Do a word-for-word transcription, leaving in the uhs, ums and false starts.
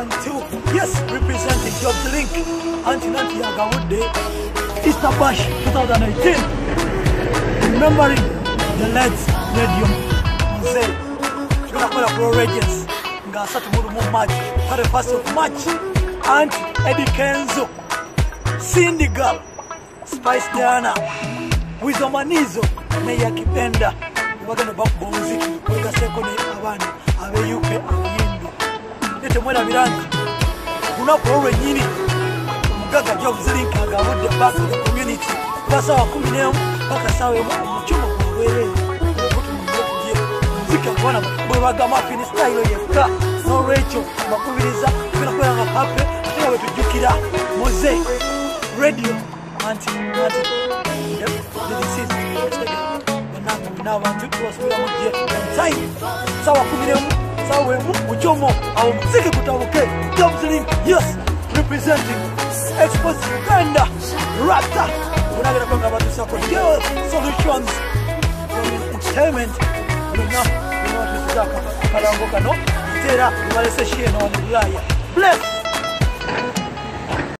one, two. Yes, representing Jobs Link. Auntie Nanti Yagawude. Easter Bash twenty eighteen. Remembering the lads radio. Mose. Tunakwenda Pro Regents. Nga satu mulu mu March. thirty-first of March. Auntie Eddie Kenzo. Cindy Girl. Spice Diana. Wizomanizo. Meya Kipenda. Wagana baku muziki. Wega sekoni abana. Abe U K abiyindi. Nete mwena mirangi. Kuna prowe nyini. Mugaga Jobs Link Agawude back to the community. Basa wa kumi nemu. Baka sawe mchuma kwa wele. Muziki akwana. Mwewaga mafini style yefka. No Rachel. Makubiriza. Kuna kwa nga pape. Tina wetu jukira. Mose. Radio. Auntie. Auntie. Yep. The disease. Now I want to cross with a time. Sawa kuminemu, sawa wemu, ujomo, au mziki kutabuke. Jobs Link, yes, representing Express Uganda, Raptor. Unagera kwa ngabatu sako, Girl Solutions, Entertainment. Luna, luna watu sizaka, kalangoka no, itera, umalese shie na wanilaya. Bless!